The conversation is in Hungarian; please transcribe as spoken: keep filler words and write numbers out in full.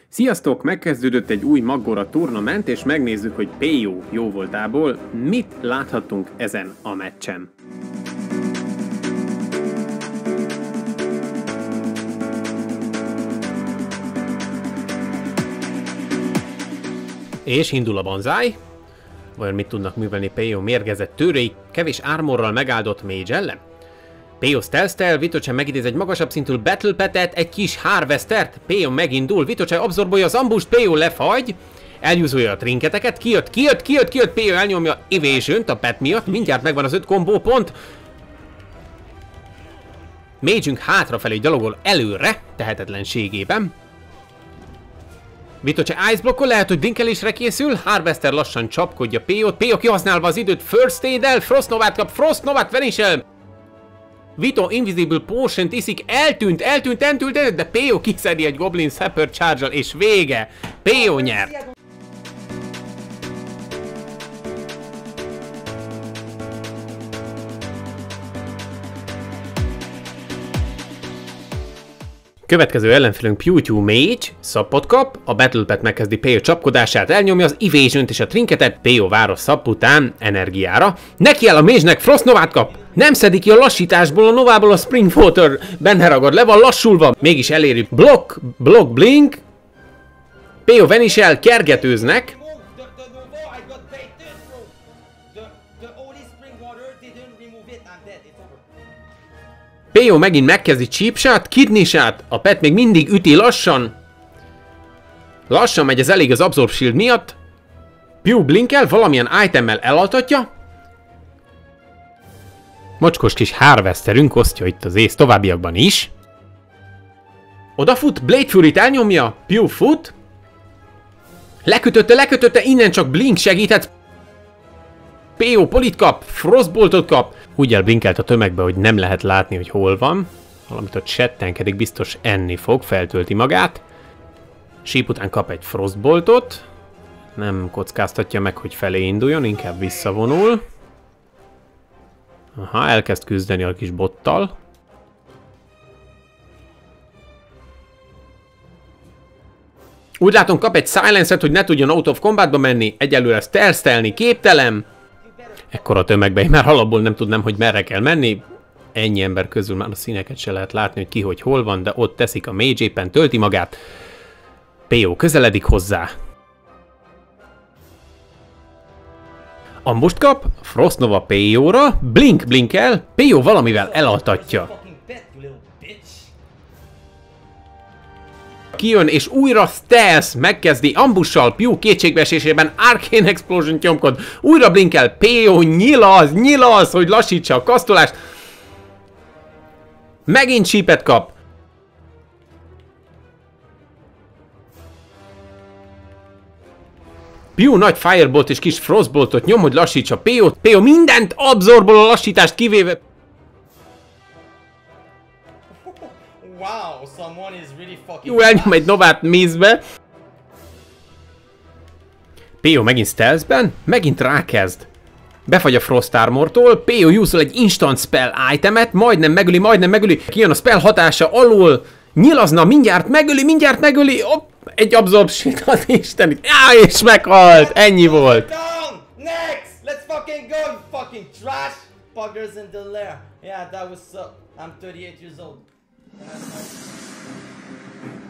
Sziasztok! Megkezdődött egy új Maggora Tournament, és megnézzük, hogy pé o jó voltából mit láthattunk ezen a meccsen. És indul a banzáj. Vajon mit tudnak művelni pé o mérgezett tőrei, kevés armorral megáldott mage ellen? pé o stealth-tel, Vitoce megidéz egy magasabb szintű Battle Pet-et, egy kis Harvestert, pé o megindul, Vitoce abszorbolja az ambust, pé o lefagy, eljúzolja a trinketeket, kijött, kijött, kijött, kijött, pé o elnyomja Evasion-t a pet miatt, mindjárt megvan az öt kombó pont. Mage-ünk hátrafelé gyalogol előre, tehetetlenségében. Vitoce ice blokkol, lehet, hogy blinkelésre készül, Harvester lassan csapkodja pé o-t, pé o kihasználva az időt First Aid-el, Frost Novát kap, Frost Novát Vanish-el. Vito Invisible Potion-t iszik, eltűnt, eltűnt, eltűnt, de pé o kiszedi egy Goblin Sapper Charge-al, és vége! pé o nyert! Következő ellenfélünk Pewtwo Mage, szappot kap, a Battle Pet megkezdi pé o csapkodását, elnyomja az Evasion-t és a trinketet, pé o vár a szapp után energiára. Neki el a Mage-nek, Frost Novát kap! Nem szedi ki a lassításból, a Novából a Springwater, benne ragad, le van lassulva, mégis eléri Block, Block Blink, pé o Vanish-el, kergetőznek. pé o megint megkezdi Cheap Shot, Kidney Shot, a pet még mindig üti lassan. Lassan megy, ez elég az Absorb Shield miatt. Pew blinkel, valamilyen itemmel elaltatja. Mocskos kis Harvesterünk osztja itt az ész továbbiakban is. Odafut, Blade Fury-t elnyomja, Pew fut. Lekötötte, lekötötte, innen csak Blink segíthet. pé o polit kap, Frostboltot kap. Úgy elblinkelt a tömegbe, hogy nem lehet látni, hogy hol van. Valamit ott csettenkedik, biztos enni fog, feltölti magát. Síp után kap egy Frostboltot. Nem kockáztatja meg, hogy felé induljon, inkább visszavonul. Aha, elkezd küzdeni a kis bottal. Úgy látom, kap egy Silence-et, hogy ne tudjon out of combatba menni. Egyelőre stealth-telni képtelen. Ekkora tömegben én már alapból nem tudnám, hogy merre kell menni. Ennyi ember közül már a színeket se lehet látni, hogy ki, hogy hol van, de ott teszik a Mage, éppen tölti magát. pé o közeledik hozzá. Ambust kap, Frost Nova pé o-ra, Blink blinkel, pé o valamivel elaltatja. Kijön és újra stealth, megkezdi ambussal, Pew kétségbeesésében Arcane Explosion nyomkod, újra blinkel, pé o nyilaz, nyilaz, hogy lassítsa a kasztolást. Megint sípet kap. Pew nagy Firebolt és kis Frostboltot nyom, hogy lassítsa pé o-t. pé o mindent abszorbol a lassítást kivéve. Wow, someone is really fucking. Jó, elnyom egy Novát mézbe. pé o megint stealthben, megint rákezd. Befagy a Frost Armortól, pé o júszol egy instant spell itemet, majdnem megöli, majdnem megöli. Kijön a spell hatása alól, nyilazna, mindjárt megöli, mindjárt megöli. Hopp, egy absorb shit, az istenit. Á, és meghalt, ennyi volt. Next, let's fucking go, you fucking trash buggers in the lair. Yeah, that was uh, I'm thirty-eight years old.